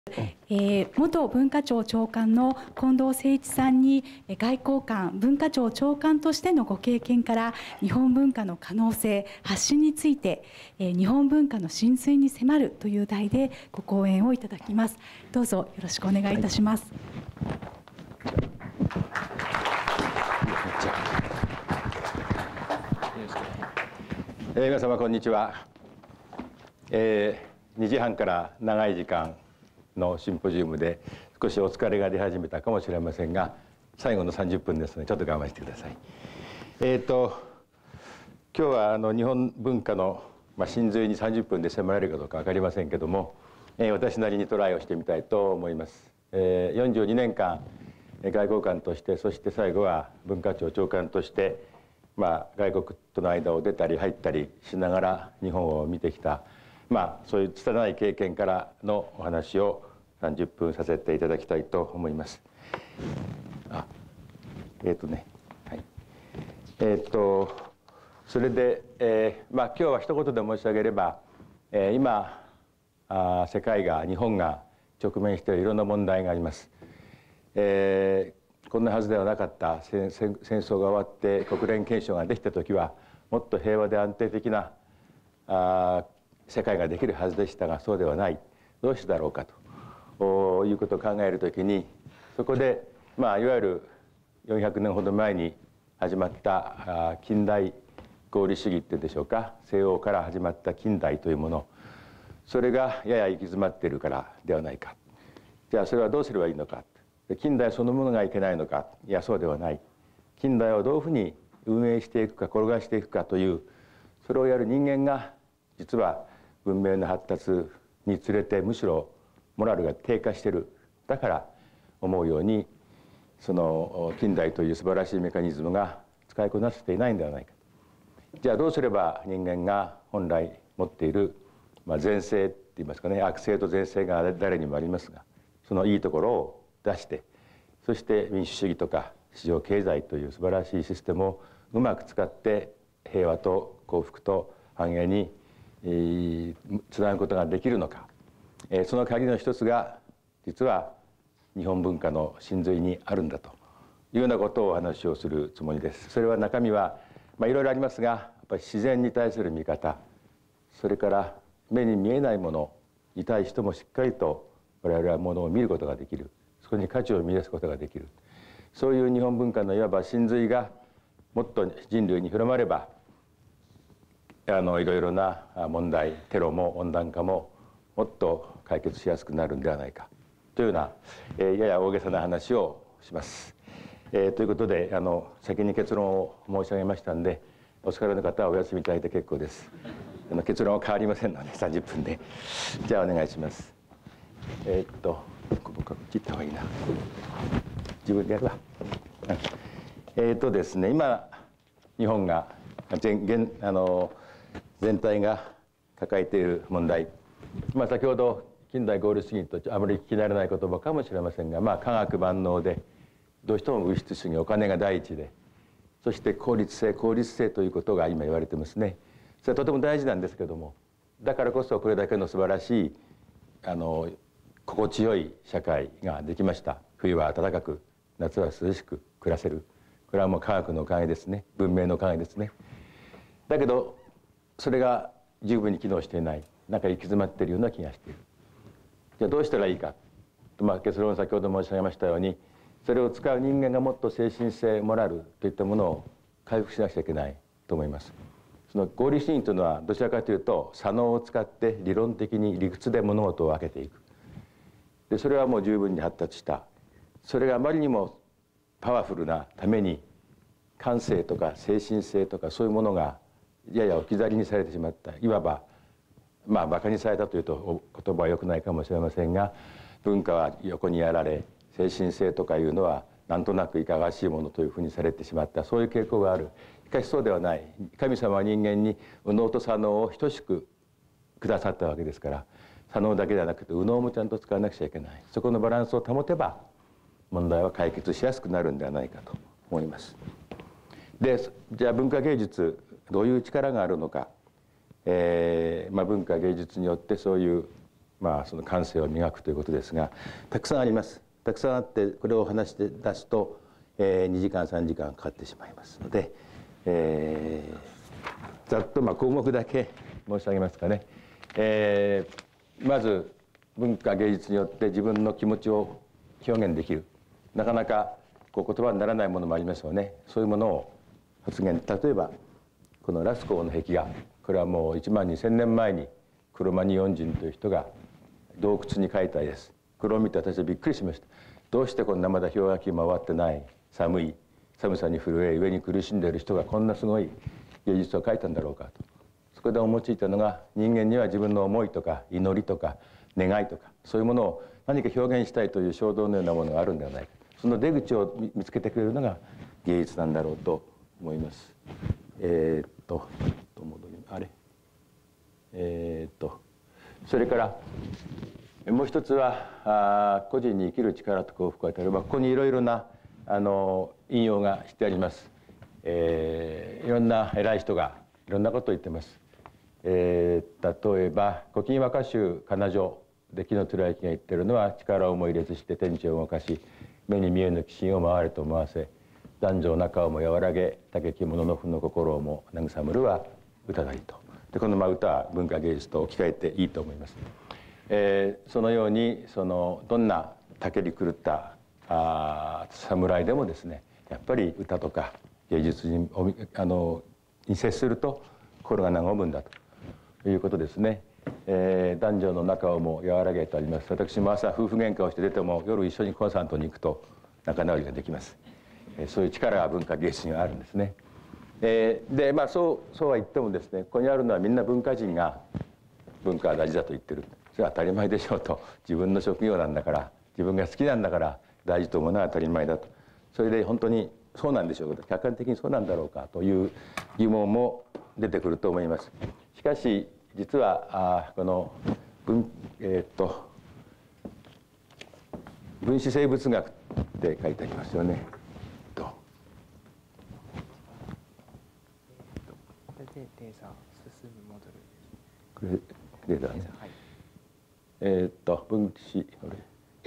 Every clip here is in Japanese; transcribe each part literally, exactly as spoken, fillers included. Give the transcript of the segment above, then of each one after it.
えー、元文化庁長官の近藤誠一さんに外交官、文化庁長官としてのご経験から日本文化の可能性、発信について、えー、日本文化の真髄に迫るという題でご講演をいただきます。どうぞよろしくお願いいたします。 えー、皆様こんにちは。えー、にじはんから長い時間のシンポジウムで少しお疲れが出始めたかもしれませんが、最後のさんじゅっぷんですのでちょっと我慢してください。えーと今日はあの日本文化の、まあ、真髄にさんじゅっぷんで迫れるかどうか分かりませんけども、えー、私なりにトライをしてみたいと思います。えー、よんじゅうにねんかん外交官として、そして最後は文化庁長官として、まあ、外国との間を出たり入ったりしながら日本を見てきた、まあ、そういう拙い経験からのお話をさんじゅっぷんさせていただきたいと思います。あ、えっ、ー、とね、はい。えっ、ー、と、それで、えー、まあ今日は一言で申し上げれば、えー、今あ世界が、日本が直面しているいろんな問題があります。えーこんなはずではなかった。戦争が終わって国連憲章ができた時はもっと平和で安定的なあ世界ができるはずでしたが、そうではない。どうしてだろうかということを考えるときに、そこで、まあ、いわゆるよんひゃくねんほど前に始まった近代合理主義っていうんでしょうか、西欧から始まった近代というもの、それがやや行き詰まっているからではないか。じゃあそれはどうすればいいのか。近代そのものがいけないのか。いや、そうではない。近代をどういうふうに運営していくか、転がしていくかという、それをやる人間が実は文明の発達につれてむしろモラルが低下している。だから思うようにその近代という素晴らしいメカニズムが使いこなせていないんではないか。じゃあどうすれば人間が本来持っている、まあ、善性って言いますかね、悪性と善性が誰にもありますが、そのいいところを出して、そして民主主義とか市場経済という素晴らしいシステムをうまく使って平和と幸福と繁栄につながることができるのか、その鍵の一つが実は日本文化の真髄にあるんだというようなことをお話をするつもりです。それは中身は、まあ、いろいろありますが、やっぱり自然に対する見方、それから目に見えないものに対してもしっかりと我々はものを見ることができる。そこに価値を見出すことができる。そういう日本文化のいわば真髄がもっと人類に広まれば、あのいろいろな問題、テロも温暖化ももっと解決しやすくなるんではないかというような、えー、やや大げさな話をします。えー、ということであの先に結論を申し上げましたんで、お疲れの方はお休みいただいて結構です。あの結論は変わりませんのでさんじゅっぷんで。じゃあお願いします。えー、っと僕はこっち行った方がいいな。自分でやるわ。えっとですね、今日本が全現あの全体が抱えている問題、まあ、先ほど近代合理主義とあまり聞き慣れない言葉かもしれませんが、まあ、科学万能でどうしても物質主義、お金が第一で、そして効率性効率性ということが今言われてますね。それはとても大事なんですけども、だからこそこれだけの素晴らしいあの心地よい社会ができました。冬は暖かく、夏は涼しく暮らせる。これはもう科学のおかげですね。文明のおかげですね。だけどそれが十分に機能していない。なんか行き詰まっているような気がしている。じゃあどうしたらいいか。まあ、結論先ほど申し上げましたように、それを使う人間がもっと精神性、モラルといったものを回復しなくちゃいけないと思います。その合理主義というのはどちらかというと左脳を使って理論的に理屈で物事を分けていく。でそれはもう十分に発達した。それがあまりにもパワフルなために感性とか精神性とかそういうものがやや置き去りにされてしまった。いわばまあバカにされたというと言葉は良くないかもしれませんが、文化は横にやられ、精神性とかいうのはなんとなくいかがわしいものというふうにされてしまった。そういう傾向がある。しかしそうではない。神様は人間に右脳と左脳を等しくくださったわけですから、左脳だけではなくて右脳もちゃんと使わなくちゃいけない。そこのバランスを保てば問題は解決しやすくなるんではないかと思います。でじゃあ文化芸術どういう力があるのか、えーまあ、文化芸術によってそういうまあ、その感性を磨くということですが、たくさんあります。たくさんあってこれを話して出すと、えー、にじかんさんじかんかかってしまいますので、えー、ざっとまあ項目だけ申し上げますかね。えー、まず文化芸術によって自分の気持ちを表現できる、なかなかこう言葉にならないものもありますよね。そういうものを発言、例えばこのラスコーの壁画、これはもういちまんにせんねんまえにクロマニヨン人という人が洞窟に描いた絵です。これを見て私はびっくりしました。どうしてこんなまだ氷河期も終わってない寒い寒さに震え上に苦しんでいる人がこんなすごい芸術を描いたんだろうかと。そこで思いついたのが、人間には自分の思いとか祈りとか願いとかそういうものを何か表現したいという衝動のようなものがあるんではないか、その出口を見つけてくれるのが芸術なんだろうと思います。えー、っとあれえー、っとそれからもう一つはあ個人に生きる力と幸福を与える、まあ、ここにいろいろなあの引用がしてあります。えー、いろんな偉い人がいろんなことを言ってます。えー、例えば古今和歌集「仮名序」で紀貫之が言ってるのは、力をも入れずして天地を動かし、目に見えぬ鬼神を回れと思わせ、男女仲をも和らげ、竹着物の負の心をも慰むるは歌なりと。でこのまあ歌は文化芸術と置き換えていいと思います。えー、そのようにそのどんな竹に狂ったあ侍でもですね、やっぱり歌とか芸術にあのに接すると心が和むんだということですね。えー、男女の仲をも和らげとあります。私も朝夫婦喧嘩をして出ても夜一緒にコンサートに行くと仲直りができます。えー、そういう力が文化芸術にはあるんですね。えー、でまあそうそうは言ってもですね、ここにあるのはみんな文化人が文化は大事だと言ってる。それは当たり前でしょうと。自分の職業なんだから、自分が好きなんだから大事と思うのは当たり前だと。それで本当にそうなんでしょうか、客観的にそうなんだろうかという疑問も出てくると思います。しかし実はあこの文、えー、っと分子生物学って書いてありますよね。とこれでレーザー進むモデル。 これレーザーね。はい、えー、っと分子これ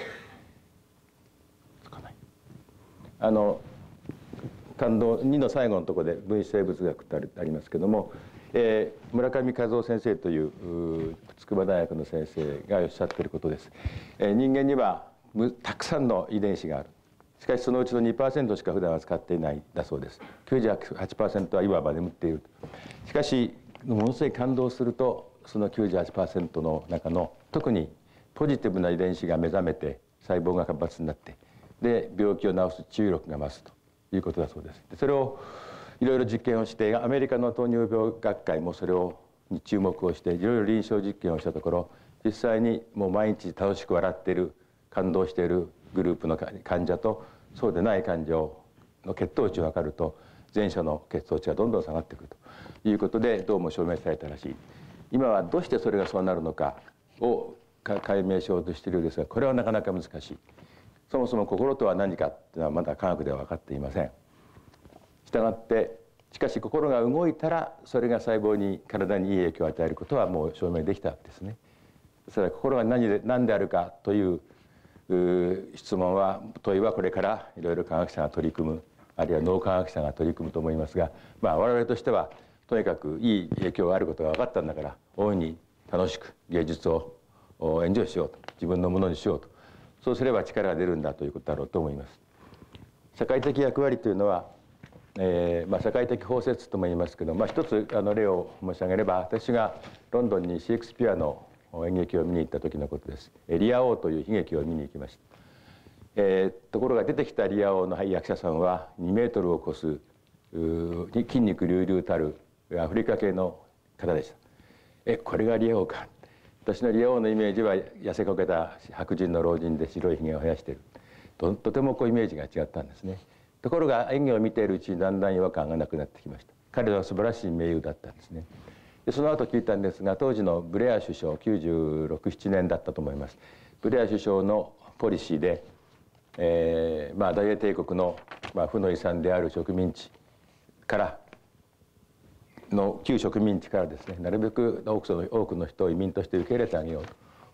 つかない。あの感動にの最後のところで分子生物学ってありますけども、えー、村上和夫先生という筑波大学の先生がおっしゃっていることです。えー、人間にはたくさんの遺伝子がある。しかしそのうちの にパーセント しか普段は使っていないだそうです。きゅうじゅうはちパーセント はいわば眠っている。しかしものすごい感動すると、その きゅうじゅうはちパーセント の中の特にポジティブな遺伝子が目覚めて細胞が活発になって、で病気を治す治癒力が増すということだそうです。でそれをいろいろ実験をして、アメリカの糖尿病学会もそれをに注目をしていろいろ臨床実験をしたところ、実際にもう毎日楽しく笑っている、感動しているグループの患者とそうでない患者の血糖値を測ると、前者の血糖値がどんどん下がってくるということでどうも証明されたらしい。今はどうしてそれがそうなるのかを解明しようとしているようですが、これはなかなか難しい。そもそも心とは何かっていうのはまだ科学では分かっていません。したがってしかし心が動いたらそれが細胞に体にいい影響を与えることはもう証明できたわけですね。それは心が何で何であるかという質問は問いはこれからいろいろ科学者が取り組む、あるいは脳科学者が取り組むと思いますが、まあ我々としてはとにかくいい影響があることが分かったんだから、大いに楽しく芸術をエンジョイしようと、自分のものにしようと、そうすれば力が出るんだということだろうと思います。社会的役割というのは、えーまあ、社会的包摂とも言いますけど、まあ、一つあの例を申し上げれば、私がロンドンにシェイクスピアの演劇を見に行った時のことです。リア王という悲劇を見に行きました。えー、ところが出てきたリア王の役者さんはにメートルを超す筋肉隆々たるアフリカ系の方でした。えこれがリア王か。私のリア王のイメージは痩せこけた白人の老人で白いひげを生やしている と, とてもこうイメージが違ったんですね。ところが演技を見ているうちにだんだん違和感がなくなってきました。彼は素晴らしい名優だったんですね。でその後聞いたんですが、当時のブレア首相きゅうじゅうろく、ななねんだったと思います。ブレア首相のポリシーで、えーまあ、大英帝国の、まあ、負の遺産である植民地からの旧植民地からですね、なるべく多くの多くの人を移民として受け入れてあげよう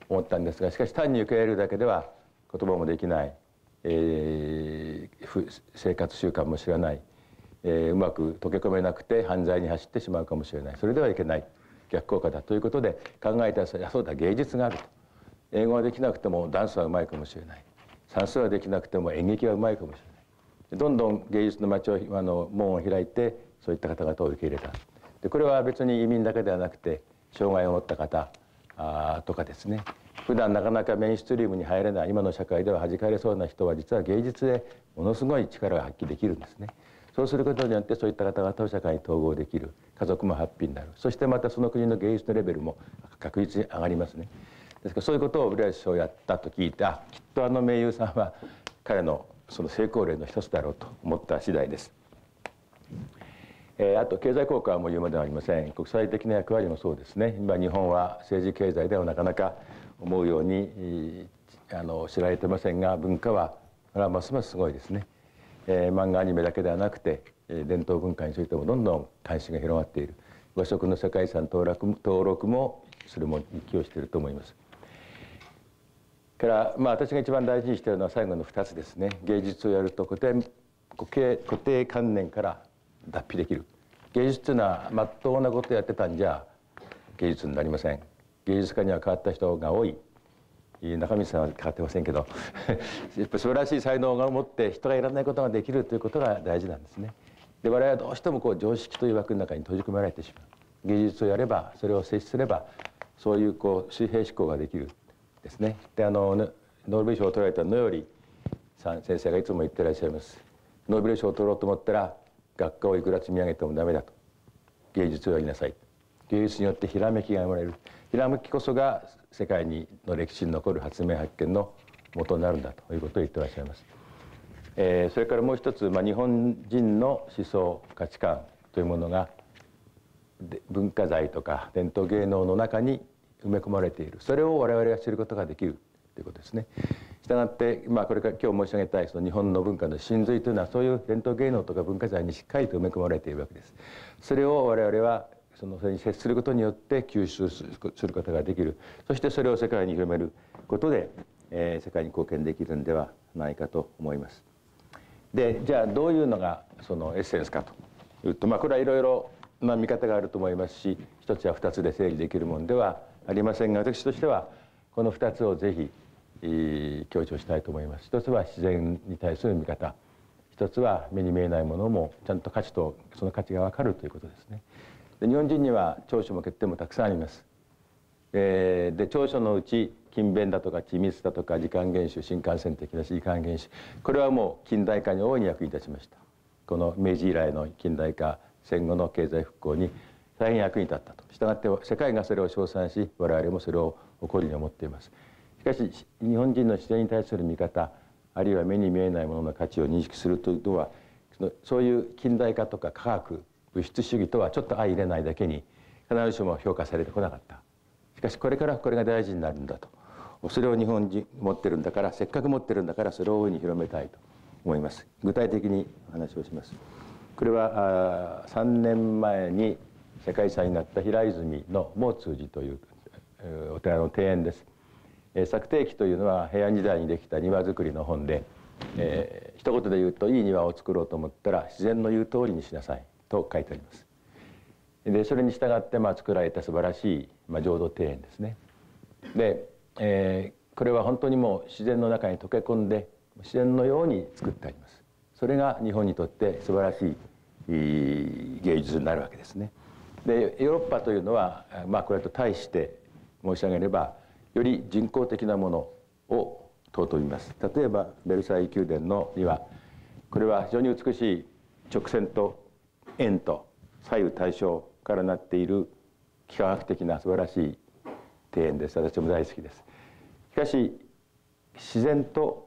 思ったんですが、しかし単に受け入れるだけでは言葉もできない、えー、生活習慣も知らない、えー、うまく溶け込めなくて犯罪に走ってしまうかもしれない。それではいけない、逆効果だということで考えたら、そうだ、芸術があると。英語はできなくてもダンスはうまいかもしれない、算数はできなくても演劇はうまいかもしれない。どんどん芸術の街をあの門を開いて、そういった方々を受け入れた。でこれは別に移民だけではなくて、障害を持った方あとかですね、普段なかなかメインストリームに入れない、今の社会では弾かれそうな人は、実は芸術でものすごい力が発揮できるんですね。そうすることによって、そういった方々を社会に統合できる、家族もハッピーになる、そしてまたその国の芸術のレベルも確実に上がりますね。ですからそういうことをブレイス氏をやったと聞いて、あ、きっとあの名優さんは彼のその成功例の一つだろうと思った次第です。えー、あと経済効果はもう言うまではありません。国際的な役割もそうですね。今日本は政治経済ではなかなか思うようにあの知られてませんが、文化はこれはますますすごいですね。えー、漫画アニメだけではなくて、えー、伝統文化についてもどんどん関心が広がっている。和食の世界遺産登録登録もそれも寄与していると思います。から、まあ、私が一番大事にしているのは最後のふたつですね。芸術をやると固定固定固定観念から脱皮できる。芸術というのはまっとうなことをやってたんじゃ芸術になりません。芸術家には変わった人が多い。中道さんは変わってませんけどやっぱり素晴らしい才能を持って人がいらないことができるということが大事なんですね。で我々はどうしてもこう常識という枠の中に閉じ込められてしまう。芸術をやれば、それを接すれば、そういうこう水平思考ができるですね。であのノーベル賞を取られた野頼さん先生がいつも言ってらっしゃいます。ノーベル賞を取ろうと思ったら学科をいくら積み上げてもダメだと。芸術をやりなさい。芸術によってひらめきが生まれる。ひらめきこそが世界にの歴史に残る発明発見の元になるんだということを言ってらっしゃいます。えー、それからもう一つ、まあ、日本人の思想価値観というものが文化財とか伝統芸能の中に埋め込まれている。それを我々が知ることができるということですね。したがって、まあ、これから今日申し上げたいその日本の文化の真髄というのは、そういう伝統芸能とか文化財にしっかりと埋め込まれているわけです。それを我々はそのそれに接することによって吸収することができる。そしてそれを世界に広めることで、えー、世界に貢献できるんではないかと思います。でじゃあどういうのがそのエッセンスかというと、まあ、これはいろいろな見方があると思いますし、一つや二つで整理できるものではありませんが、私としてはこの二つをぜひ、えー、強調したいと思います。一つは自然に対する見方、一つは目に見えないものもちゃんと価値とその価値が分かるということですね。で日本人には長所も欠点もたくさんあります。えー、で長所のうち勤勉だとか緻密だとか時間厳守、新幹線的な時間厳守、これはもう近代化に大いに役に立ちました。この明治以来の近代化、戦後の経済復興に大変役に立ったと。したがって世界がそれを称賛し、我々もそれを誇りに思っています。しかし日本人の自然に対する見方、あるいは目に見えないものの価値を認識するというのは、そういう近代化とか科学物質主義とはちょっと相入れないだけに、必ずしも評価されてこなかった。しかしこれからこれが大事になるんだと。それを日本人持ってるんだから、せっかく持ってるんだから、それを大いに広めたいと思います。具体的にお話をします。これはさんねんまえに世界遺産になった平泉の毛通寺というお寺の庭園です。作庭記というのは平安時代にできた庭造りの本で、えー、一言で言うと、いい庭を作ろうと思ったら自然の言う通りにしなさいと書いてあります。でそれに従ってまあ作られた素晴らしい、まあ、浄土庭園ですね。で、えー、これは本当にもう自然の中に溶け込んで自然のように作ってあります。それが日本にとって素晴らしい芸術になるわけですね。でヨーロッパというのは、まあ、これと対して申し上げればより人工的なものを尊びます。例えばベルサイユ宮殿の庭、これは非常に美しい直線と円と左右対称からなっている幾何学的な素晴らしい庭園です。私も大好きです。しかし自然と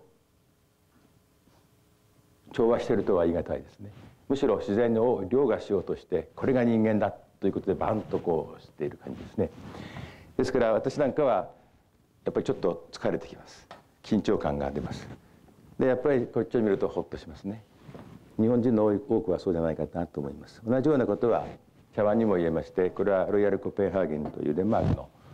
調和しているとは言い難いですね。むしろ自然を凌駕しようとして、これが人間だということでバンとこうしている感じですね。ですから私なんかはやっぱりちょっと疲れてきます。緊張感が出ます。でやっぱりこっちを見るとホッとしますね。日本人の多くはそうじゃないかなと思います。同じようなことは茶碗にも言えまして、これはロイヤル・コペンハーゲンというデンマークの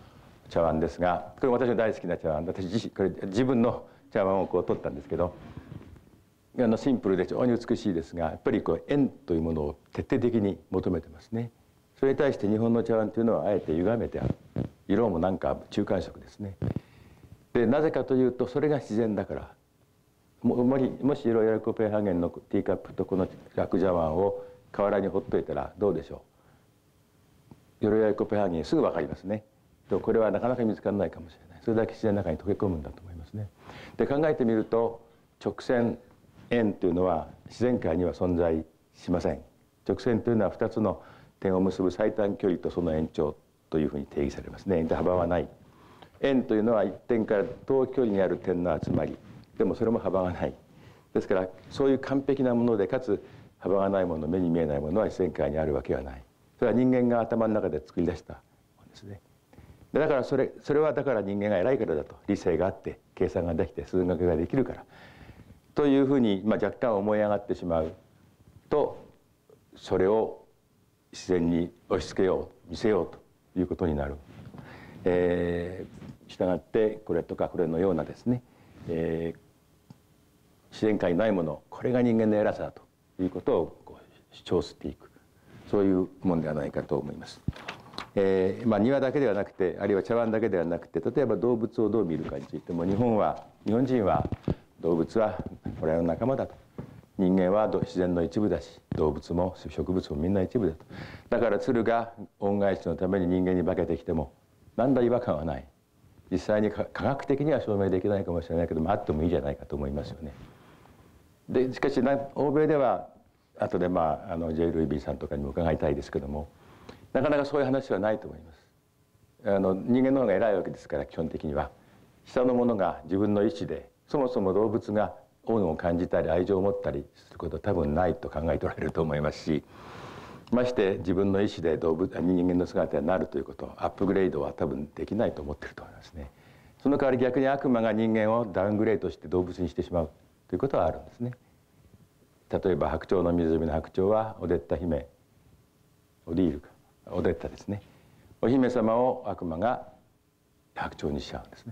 茶碗ですが、これ私の大好きな茶碗、私自身これ自分の茶碗をこう取ったんですけど、あのシンプルで非常に美しいですが、やっぱりこう円というものを徹底的に求めてますね。それに対して日本の茶碗というのはあえて歪めてある。色もなんか中間色ですね。でなぜかというとそれが自然だから。ももしロイヤルコペンハーゲンのティーカップとこの楽茶碗を河原にほっといたらどうでしょう。ロイヤルコペンハーゲンすぐ分かりますね。とこれはなかなか見つからないかもしれない。それだけ自然の中に溶け込むんだと思いますね。で考えてみると直線円というのは自然界には存在しません。直線というのはふたつの点を結ぶ最短距離とその延長というふうに定義されますね。で幅はない。円というのはいってんから遠距離にある点の集まり。でもそれも幅がない。ですからそういう完璧なものでかつ幅がないもの、目に見えないものは自然界にあるわけはない。それは人間が頭の中で作り出したものですね。でだからそれそれはだから人間が偉いからだと。理性があって計算ができて数学ができるからというふうに、まあ、若干思い上がってしまうとそれを自然に押し付けよう見せようということになる。えー、したがってこれとかこれのようなですね、えー、自然界にないもの、これが人間の偉さだということをこう主張していく、そういうものではないかと思います。えーまあ、庭だけではなくて、あるいは茶碗だけではなくて、例えば動物をどう見るかについても、日本は日本人は動物は我々の仲間だと、人間は自然の一部だし、動物も植物もみんな一部だと。だから鶴が恩返しのために人間に化けてきても何ら違和感はない。実際に科学的には証明できないかもしれないけども、あってもいいじゃないかと思いますよね。でしかし欧米では後で、まあ、あの ジェイ・ルイビーさんとかにも伺いたいですけども、なかなかそういう話はないと思います。あの人間の方が偉いわけですから、基本的には下の者が自分の意思で、そもそも動物が恩を感じたり愛情を持ったりすることは多分ないと考えておられると思いますし、まして自分の意思で動物人間の姿になるということ、アップグレードは多分できないと思っていると思いますね。その代わり逆に悪魔が人間をダウングレードして動物にしてしまうということはあるんですね。例えば白鳥の湖の白鳥はオデッタ姫、オディールかオデッタですね、お姫様を悪魔が白鳥にしちゃうんですね。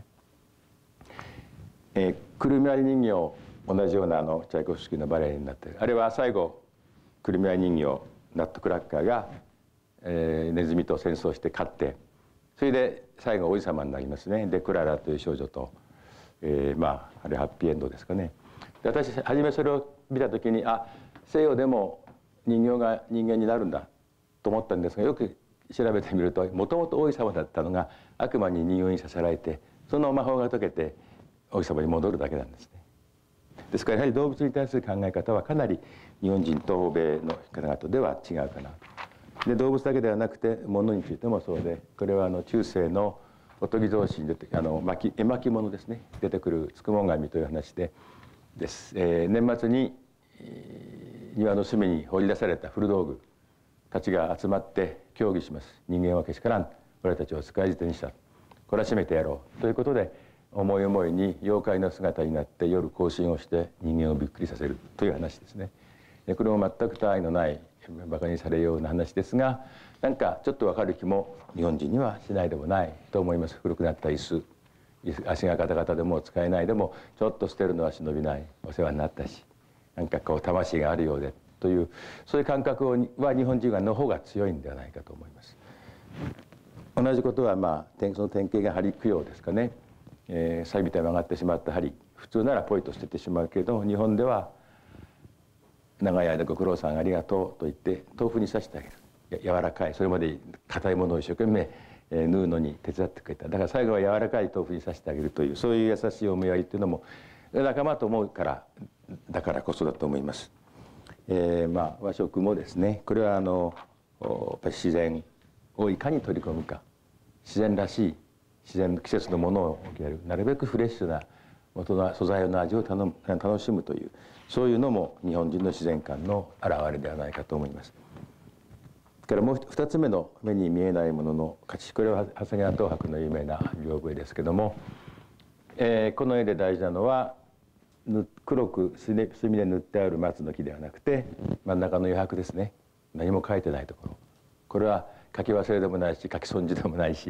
えー、くるみ割り人形、同じようなあのチャイコフスキーのバレエになっている。あれは最後くるみ割り人形ナットクラッカーが、えー、ネズミと戦争して勝って、それで最後王子様になりますね。でクララという少女と、えー、まああれハッピーエンドですかね。で私初めそれを見た時に、あ、西洋でも人形が人間になるんだと思ったんですが、よく調べてみるともともと王子様だったのが悪魔に人形にさせられて、その魔法が解けて王子様に戻るだけなんですね。ですからやはり動物に対する考え方はかなり日本人と欧米の方々では違うかな。で動物だけではなくて物についてもそうで、これはあの中世のおとぎ草子に出てあの巻絵巻物ですね、出てくるつくもん神という話でです、えー、年末に、えー、庭の隅に放り出された古道具たちが集まって協議します。人間はけしからん、俺たちを使い捨てにした、懲らしめてやろうということで、思い思いに妖怪の姿になって夜行進をして人間をびっくりさせるという話ですね。これも全く他愛のないバカにされるような話ですが、なんかちょっと分かる気も日本人にはしないでもないと思います。古くなった椅子、足がガタガタでもう使えない、でもちょっと捨てるのは忍びない、お世話になったし、なんかこう魂があるようでという、そういう感覚は日本人はの方が強いんではないかと思います。同じことはまあその典型が針供養ですかね。えー、錆びて曲がってしまった針、普通ならポイと捨ててしまうけど、日本では長い間ご苦労さんありがとうと言って豆腐に刺してあげる。柔らかい、それまで硬いものを一生懸命、えー、縫うのに手伝ってくれた。だから最後は柔らかい豆腐に刺してあげるという、そういう優しい思いやりっていうのも仲間と思うからだからこそだと思います。えー、まあ和食もですね、これはあのやっぱり自然をいかに取り込むか、自然らしい自然の季節のものを受け入れる、なるべくフレッシュな元の素材の味を頼む楽しむという、そういうのも日本人の自然観の表れではないかと思います。からもう二つ目の目に見えないものの価値、これは長谷川東博の有名な屏風絵ですけども、えー、この絵で大事なのは黒く墨で塗ってある松の木ではなくて、真ん中の余白ですね。何も書いてないところ、これは書き忘れでもないし書き損じでもないし、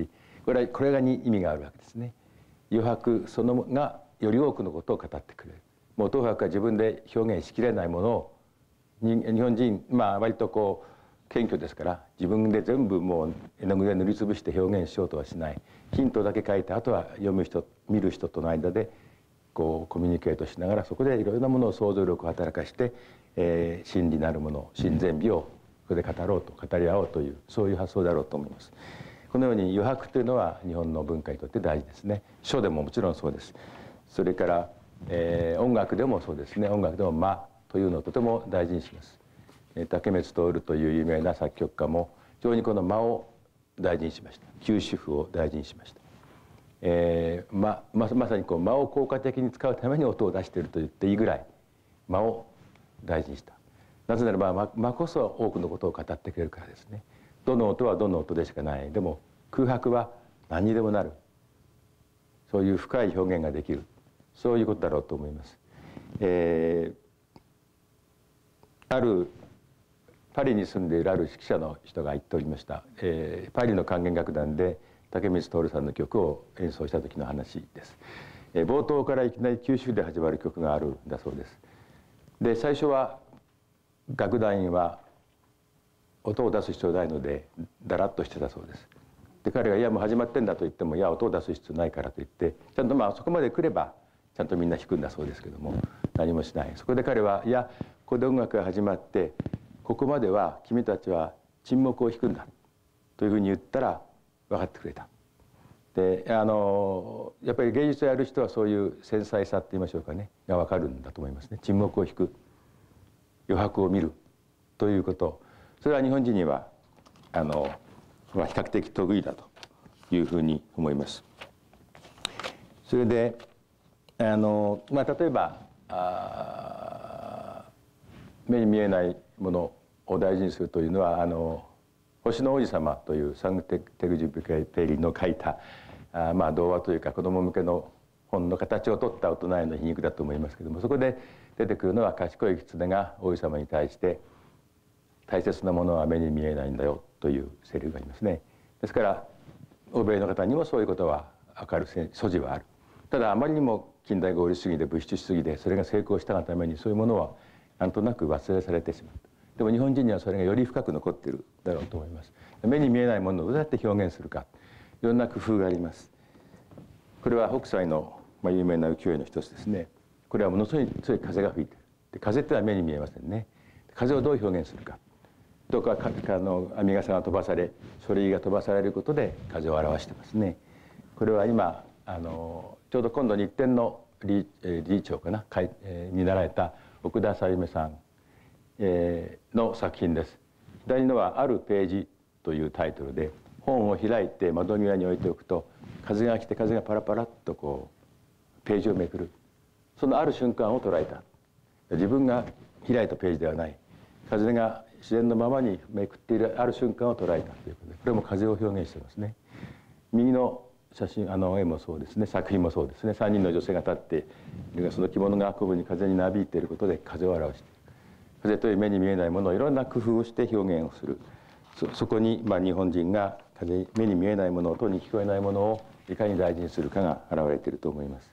これはこれがに意味があるわけですね。余白そのがより多くのことを語ってくれる。もう東博は自分で表現しきれないものを日本人まあ割とこう謙虚ですから自分で全部もう絵の具で塗りつぶして表現しようとはしない。ヒントだけ書いてあとは読む人見る人との間でこうコミュニケートしながらそこでいろいろなものを想像力を働かして、えー、真理なるもの真善美をここで語ろうと語り合おうというそういう発想だろうと思います。このように余白というのは日本の文化にとって大事ですね。書でももちろんそうです。それから、えー、音楽でもそうですね。音楽でも間というのをとても大事にします。竹光徹という有名な作曲家も非常にこの間を大事にしました。休止符を大事にしました。えー、まままさにこう間を効果的に使うために音を出していると言っていいぐらい間を大事にした。なぜならば間、間こそ多くのことを語ってくれるからですね。どの音はどの音でしかない。でも空白は何にでもなる。そういう深い表現ができる。そういうことだろうと思います。えー、あるパリに住んでいるある指揮者の人が言っておりました。えー、パリの管弦楽団で竹光徹さんの曲を演奏した時の話です。えー、冒頭からいきなりきゅうしゅうで始まる曲があるんだそうです。で最初は楽団員は音を出す必要ないのでだらっとしてたそうです。で彼が「いやもう始まってんだ」と言っても「いや音を出す必要ないから」と言ってちゃんとまあそこまで来ればちゃんとみんな弾くんだそうですけども何もしない。そこで彼は「いやここで音楽が始まってここまでは君たちは沈黙を弾くんだ」というふうに言ったら分かってくれた。であのやっぱり芸術をやる人はそういう繊細さって言いましょうかねが分かるんだと思いますね。沈黙を弾く余白を見るということそれは日本人にはあの比較的得意だというふうに思います。それであの、まあ、例えばあ目に見えないものを大事にするというのはあの星の王子様というサンクテグジュペリの書いたあ、まあ、童話というか子ども向けの本の形を取った大人への皮肉だと思いますけれどもそこで出てくるのは賢い狐が王子様に対して大切なものは目に見えないんだよというセリフがありますね。ですから欧米の方にもそういうことは分かる素地はある。ただあまりにも近代合理主義で物質主義でそれが成功したがためにそういうものはなんとなく忘れされてしまう。でも日本人にはそれがより深く残っているだろうと思います。目に見えないものをどうやって表現するかいろんな工夫があります。これは北斎の、まあ、有名な浮世絵の一つですね。これはものすごい強い風が吹いている。で風ってのは目に見えませんね。風をどう表現するか。どこかあの編み笠が飛ばされ書類が飛ばされることで風を表してますね。これは今あのちょうど今度日展の理事長かな、えー、になられた奥田さゆめさん、えー、の作品です。左のは「あるページ」というタイトルで本を開いて窓際に置いておくと風が来て風がパラパラっとこうページをめくるそのある瞬間を捉えた。自分が開いたページではない風が自然のままにめくっているある瞬間を捉えたということでこれも風を表現していますね。右の写真あの絵もそうですね作品もそうですねさんにんの女性が立ってその着物が古風に風になびいていることで風を表している。風という目に見えないものをいろんな工夫をして表現をする そ, そこに、まあ、日本人が風目に見えないもの音に聞こえないものをいかに大事にするかが表れていると思います。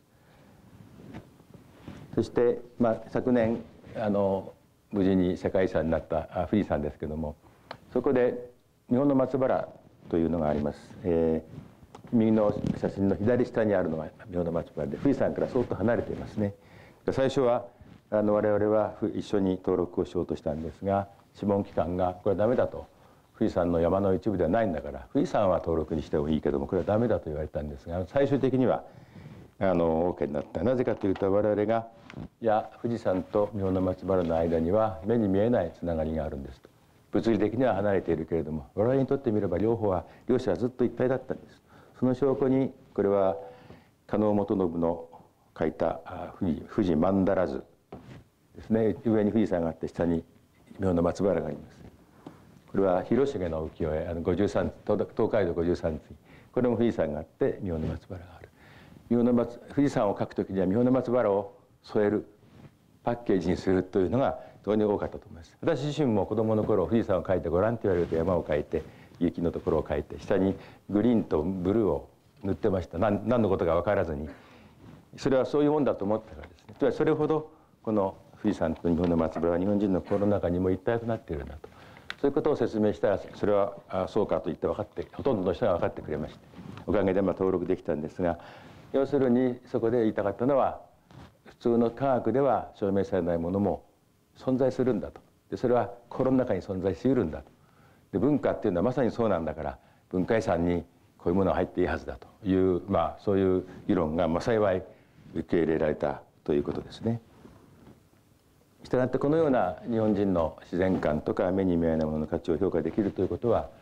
そして、まあ、昨年あの無事に世界遺産になった富士山ですけどもそこで日本の松原というのがあります。えー、右の写真の左下にあるのが日本の松原で富士山からそっと離れていますね。最初はあの我々は一緒に登録をしようとしたんですが諮問機関がこれはダメだと富士山の山の一部ではないんだから富士山は登録にしてもいいけどもこれはダメだと言われたんですが最終的にはあの OK になった。なぜかというと我々がいや富士山と日本の松原の間には目に見えないつながりがあるんですと。物理的には離れているけれども我々にとってみれば両方は両者はずっと一体だったんです。その証拠にこれは加納元信の書いた富士富士曼荼羅図ですね。上に富士山があって下に日本の松原があります。これは広重の浮世絵あのごじゅうさん東海道ごじゅうさん次これも富士山があって日本の松原がある。日本の松富士山を描くときには日本の松原を添えるパッケージにするというのが非常に多かったと思います。私自身も子供の頃富士山を描いてごらんと言われると山を描いて雪のところを描いて、下にグリーンとブルーを塗ってました。何何のことか分からずに、それはそういうもんだと思ったからですね。つまりそれほどこの富士山と日本の松原は日本人の心の中にも一体となっているんだと、そういうことを説明したら、それはあそうかと言って分かって、ほとんどの人が分かってくれまして、おかげでまあ登録できたんですが、要するにそこで言いたかったのは、普通の科学では証明されないものも存在するんだと。でそれは心の中に存在しうるんだと。で文化っていうのはまさにそうなんだから、文化遺産にこういうものが入っていいはずだという、まあ、そういう議論が、まあ、幸い受け入れられたということですね。したがってこのような日本人の自然観とか目に見えないものの価値を評価できるということは、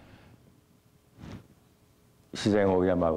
自然を敬う、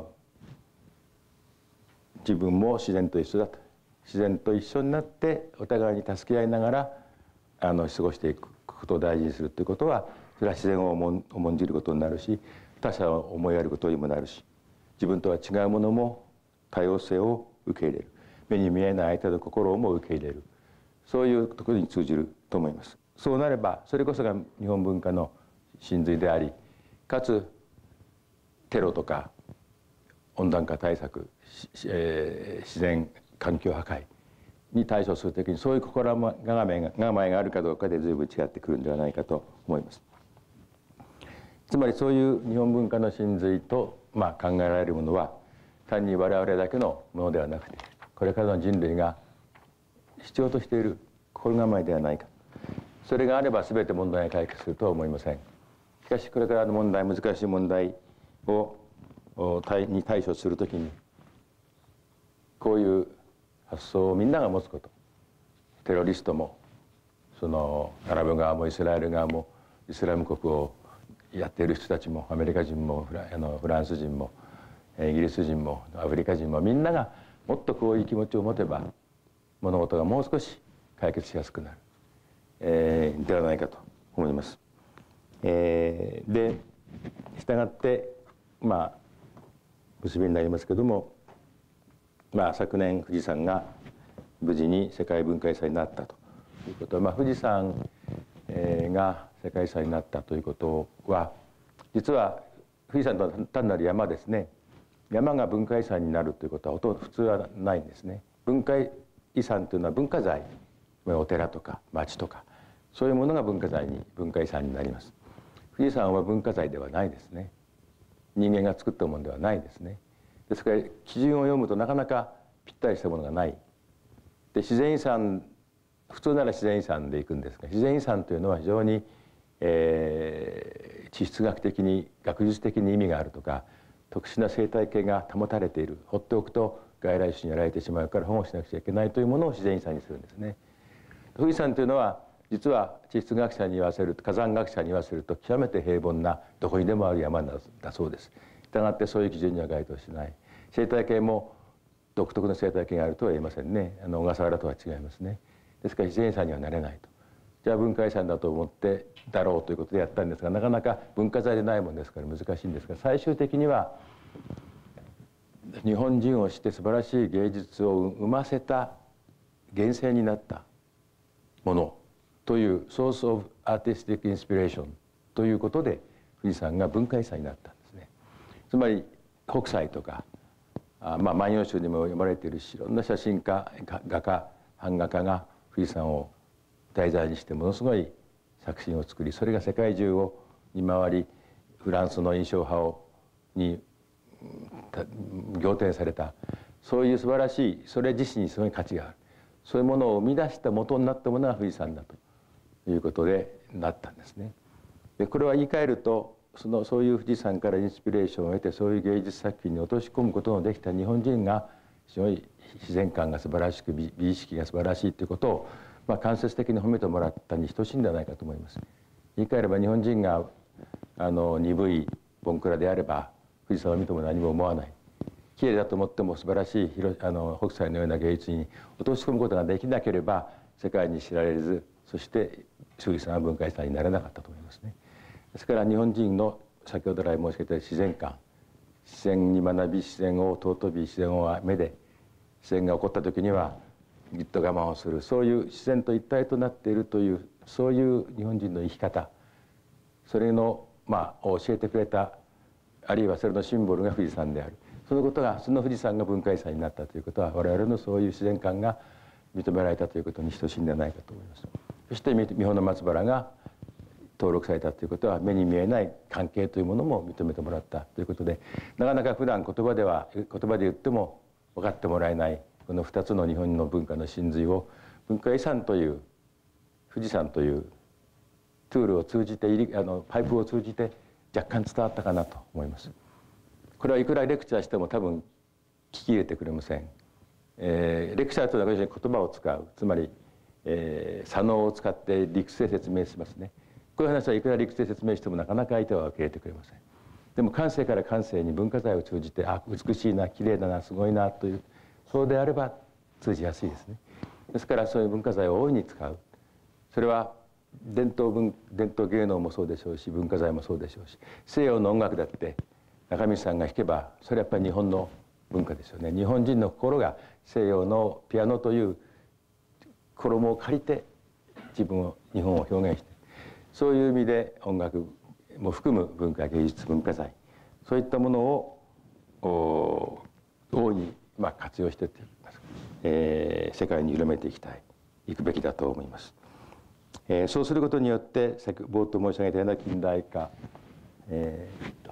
自分も自然と一緒だと、自然と一緒になってお互いに助け合いながらあの過ごしていくことを大事にするということは、それは自然を重んじることになるし、他者を思いやることにもなるし、自分とは違うものも多様性を受け入れる、目に見えない相手の心も受け入れる、そういうところに通じると思います。そうなればそれこそが日本文化の真髄であり、かつテロとか温暖化対策、えー、自然環境破壊に対処するときに、そういう心構えが構えがあるかどうかで随分違ってくるんではないかと思います。つまりそういう日本文化の真髄と、まあ、考えられるものは、単に我々だけのものではなくて、これからの人類が必要としている心構えではないか。それがあれば全て問題が解決するとは思いません。しかしこれからの問題、難しい問題をに対処するときに、こういう発想をみんなが持つこと、テロリストもそのアラブ側もイスラエル側もイスラム国をやっている人たちも、アメリカ人もフラ、あのフランス人もイギリス人もアフリカ人も、みんながもっとこういう気持ちを持てば物事がもう少し解決しやすくなる、えー、ではないかと思います。えー、でしたがってまあ結びになりますけども、まあ、昨年富士山が無事に世界文化遺産になったということは、まあ、富士山、えー、が世界遺産になったということは、実は富士山とは単なる山ですね。山が文化遺産になるということはほとんど普通はないんですね。文化遺産というのは文化財、お寺とか町とかそういうものが文化財に文化遺産になります。富士山は文化財ではないですね。人間が作ったものではないですね。ですから基準を読むとなかなかぴったりしたものがない。で自然遺産、普通なら自然遺産でいくんですが、自然遺産というのは非常に、えー、地質学的に学術的に意味があるとか、特殊な生態系が保たれている、放っておくと外来種にやられてしまうから保護しなくちゃいけないというものを自然遺産にするんですね。富士山というのは実は地質学者に言わせると、火山学者に言わせると極めて平凡などこにでもある山だそうです。したがってそういう基準には該当しない。生態系も独特の生態系があるとは言えませんね。あの小笠原とは違いますね。ですから自然遺産にはなれないと。じゃあ文化遺産だと思ってだろうということでやったんですが、なかなか文化財でないものですから難しいんですが、最終的には日本人をして素晴らしい芸術を生ませた源泉になったものというソース・オブ・アーティスティック・インスピレーションということで富士山が文化遺産になったんですね。つまり北斎とかあ、まあ、万葉集にも読まれているし、いろんな写真家画家版画家が富士山を題材にしてものすごい作品を作り、それが世界中をに回り、フランスの印象派をに仰天された、そういう素晴らしい、それ自身にすごい価値がある、そういうものを生み出した元になったものが富士山だということでなったんですね。でこれは言い換えると、そのそういう富士山からインスピレーションを得て、そういう芸術作品に落とし込むことのできた日本人が非常に自然観が素晴らしく、美意識が素晴らしいということを、まあ、間接的に褒めてもらったに等しいんではないかと思います。言い換えれば日本人があの鈍いボンクラであれば富士山を見ても何も思わない。きれいだと思っても素晴らしいあの北斎のような芸術に落とし込むことができなければ世界に知られず、そして富士山は文化遺産になれなかったと思いますね。ですから日本人の先ほど来申し上げた自然観、自然に学び、自然を尊び、自然を目で、自然が起こった時にはぎっと我慢をする、そういう自然と一体となっているという、そういう日本人の生き方、それのまあ、教えてくれた、あるいはそれのシンボルが富士山である。そのことが、その富士山が文化遺産になったということは、我々のそういう自然観が認められたということに等しいんではないかと思います。そして三保松原が登録されたということは、目に見えない関係というものも認めてもらったということで、なかなか普段言葉では言葉で言っても分かってもらえないこのふたつの日本の文化の真髄を、文化遺産という富士山というツールを通じて、あのパイプを通じて若干伝わったかなと思います。これはいくらレクチャーしても多分聞き入れてくれません。えー、レクチャーというのは要するに言葉を使う、つまり、えー、左脳を使って理屈で説明しますね。こういう話はいくら理屈で説明してもなかなか相手は受け入れてくれません。でも感性から感性に文化財を通じて、あ、美しいな、綺麗だな、すごいなという、そうであれば通じやすいですね。ですからそういう文化財を大いに使う。それは伝統文伝統芸能もそうでしょうし、文化財もそうでしょうし、西洋の音楽だって中道さんが弾けばそれはやっぱり日本の文化ですよね。日本人の心が西洋のピアノという衣を借りて自分を日本を表現して、そういう意味で音楽も含む文化芸術文化財、そういったものを大いにまあ活用してといいますか、えー、世界に広めていきたいいくべきだと思います。えー、そうすることによって冒頭申し上げたような近代化、えーっと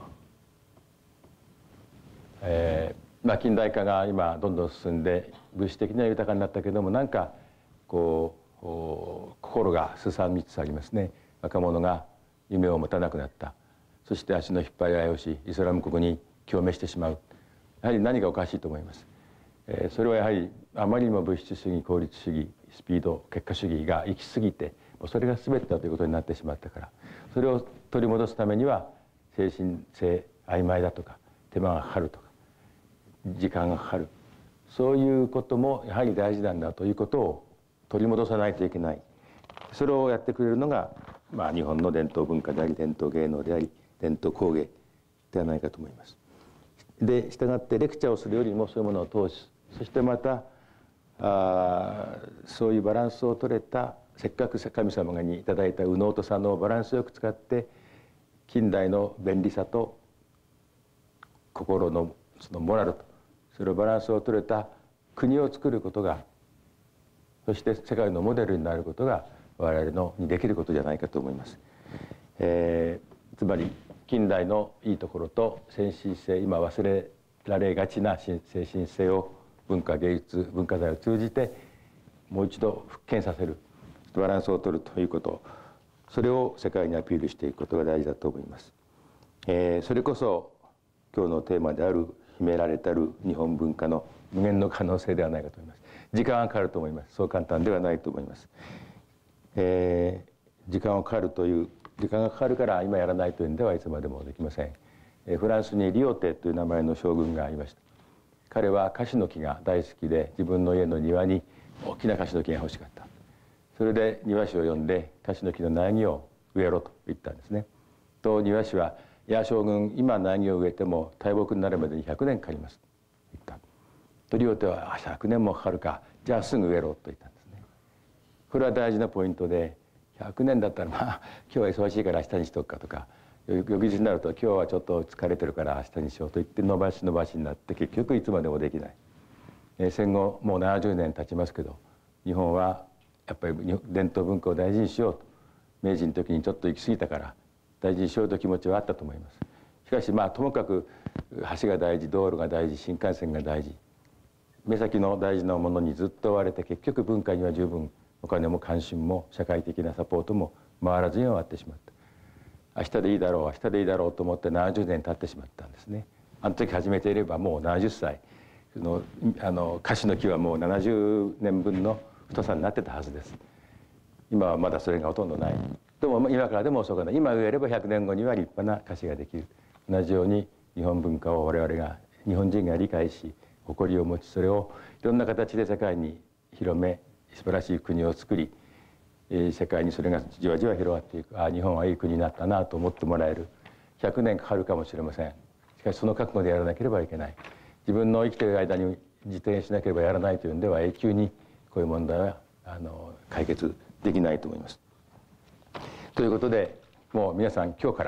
えーまあ、近代化が今どんどん進んで物質的には豊かになったけども、なんかこう心がすさみつつありますね。若者が夢を持たなくなった。そして足の引っ張り合いをし、イスラム国に共鳴してしまう。やはり何がおかしいと思います。えー、それはやはりあまりにも物質主義、効率主義、スピード、結果主義が行き過ぎて、それが全てだということになってしまったから、それを取り戻すためには精神性曖昧だとか、手間がかかるとか、時間がかかる、そういうこともやはり大事なんだということを取り戻さないといけない。それをやってくれるのが、まあ、日本の伝統文化であり、伝統芸能であり、伝統工芸ではないかと思います。で、従ってレクチャーをするよりもそういうものを通す、そしてまたあそういうバランスを取れた、せっかく神様にいただいた右脳と左脳をバランスよく使って近代の便利さと心のそのモラルと、それをバランスを取れた国を作ることが、そして世界のモデルになることが我々のにできることじゃないかと思います。えー、つまり近代のいいところと先進性、今忘れられがちな精神性を文化芸術文化財を通じてもう一度復権させる、バランスを取るということ、それを世界にアピールしていくことが大事だと思います。えー、それこそ今日のテーマである秘められたる日本文化の無限の可能性ではないかと思います。時間がかかると思います。そう簡単ではないと思います。えー、時間がかかるという時間がかかるから今やらないというんではいつまでもできません。えー、フランスにリオテという名前の将軍がいました。彼はカシの木が大好きで、自分の家の庭に大きなカシの木が欲しかった。それで庭師を呼んでカシの木の苗木を植えろと言ったんですね。と庭師は「いや将軍、今苗木を植えても大木になるまでにひゃくねんかかります」と言った。とリオテは「ひゃくねんもかかるか、じゃあすぐ植えろ」と言ったんですね。これは大事なポイントで、ひゃくねんだったらまあ今日は忙しいから明日にしとくかとか、翌日になると今日はちょっと疲れてるから明日にしようと言って伸ばし伸ばしになって結局いつまでもできない。えー、戦後もうななじゅうねん経ちますけど、日本はやっぱり伝統文化を大事にしようと、明治の時にちょっと行き過ぎたから大事にしようという気持ちはあったと思います。しかしまあともかく橋が大事、道路が大事、新幹線が大事、目先の大事なものにずっと追われて、結局文化には十分お金も関心も社会的なサポートも回らずに終わってしまった。明日でいいだろう明日でいいだろうと思ってななじゅうねん経ってしまったんですね。あの時始めていればもうななじゅっさいのあのカシの木はもうななじゅうねんぶんの太さになってたはずです。今はまだそれがほとんどない。でも今からでも遅くない。今植えればひゃくねんごには立派なカシができる。同じように日本文化を我々が日本人が理解し誇りを持ち、それをいろんな形で世界に広め、素晴らしい国を作り、世界にそれがじわじわ広がっていく。ああ日本はいい国になったなと思ってもらえる。ひゃくねんかかるかもしれません。しかしその覚悟でやらなければいけない。自分の生きている間に自転しなければやらないというんでは永久にこういう問題はあの解決できないと思います。ということでもう皆さん今日から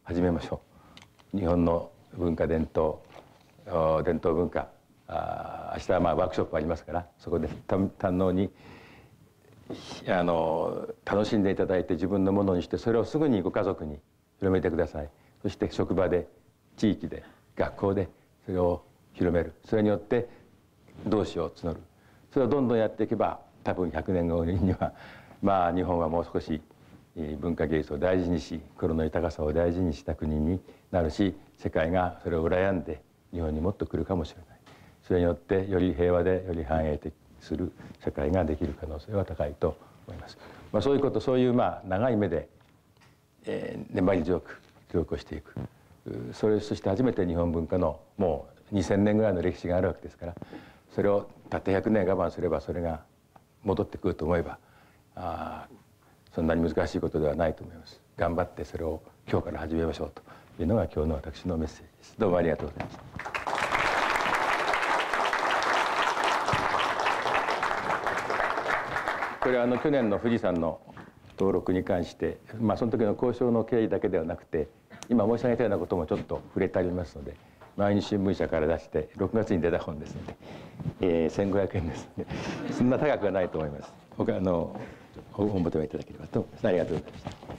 始めましょう。日本の文化伝統伝統文化、あ明日はまあワークショップありますから、そこで堪能にあの楽しんでいただいて、自分のものにして、それをすぐにご家族に広めてください。そして職場で、地域で、学校でそれを広める。それによって同志を募る。それをどんどんやっていけば、多分ひゃくねんごにはまあ日本はもう少し文化芸術を大事にし、心の豊かさを大事にした国になるし、世界がそれを羨んで日本にもっと来るかもしれない。それによってより平和でより繁栄的する社会ができる可能性は高いと思います。まあ、そういうこと、そういうまあ長い目で、えー、粘り強く教育をしていく。それそして初めて日本文化のもうにせんねんぐらいの歴史があるわけですから、それをたったひゃくねん我慢すればそれが戻ってくると思えば、あそんなに難しいことではないと思います。頑張ってそれを今日から始めましょうというのが今日の私のメッセージです。どうもありがとうございました。これはあの去年の富士山の登録に関して、まあ、その時の交渉の経緯だけではなくて、今申し上げたようなこともちょっと触れてありますので、毎日新聞社から出してろくがつに出た本ですので、えー、せんごひゃくえんですので、そんな高くはないと思います。他のお求めいただければと思います。ありがとうございました。